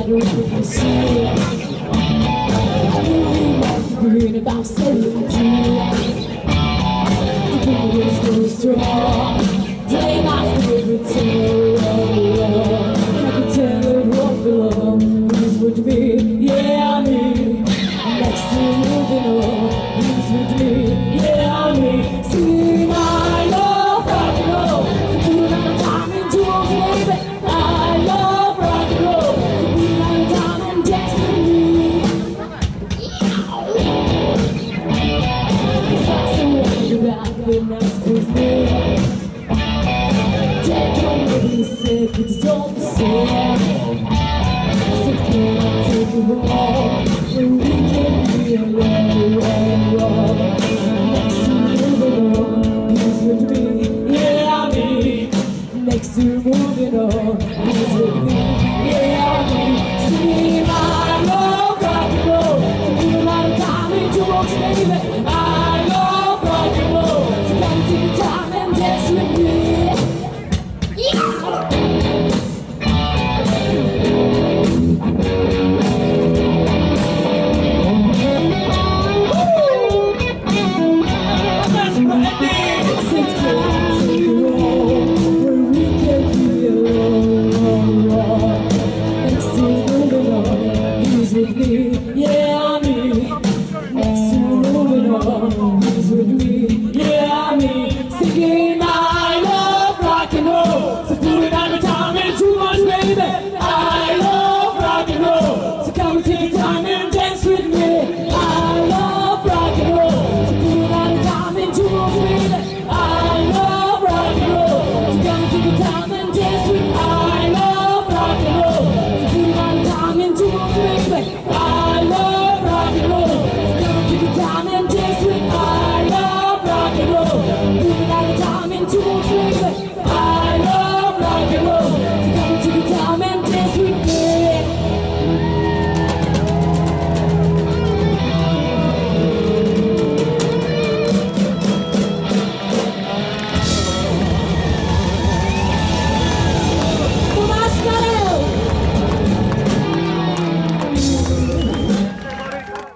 matter what you see. Being about 17, the beat is so strong. Play my favorite song. I can tell it won't belong. This would be, yeah, me. Next to moving on. This would be, yeah, me. Singing I love rock and roll. So put on the time and jewels, baby. I love rock and roll. So put on the time and dance with me. It's don't say I said can I take you home when we can be alone. Next to moving on, he's with me, yeah me. Next to moving on, he's with me, yeah me. Singing I love rock and roll. So put a lot of time into walks, baby. I love rock and roll. So come take your time and dance with me. Yeah, me. Next to moving on, he's with me. Yeah, me. Singing I love rock and roll. So put it on the time and too much, baby. I love rock and roll. So come and take your time and dance with me. I love rock and roll. So put it on the time and too much, baby. I love rock and roll. So come and take your time and dance with me. I love rock and roll. So put it on the time and too much, baby. I love rock and roll. So come and take your time and dance with me. I love rock and roll. Put it on the time and too much, baby.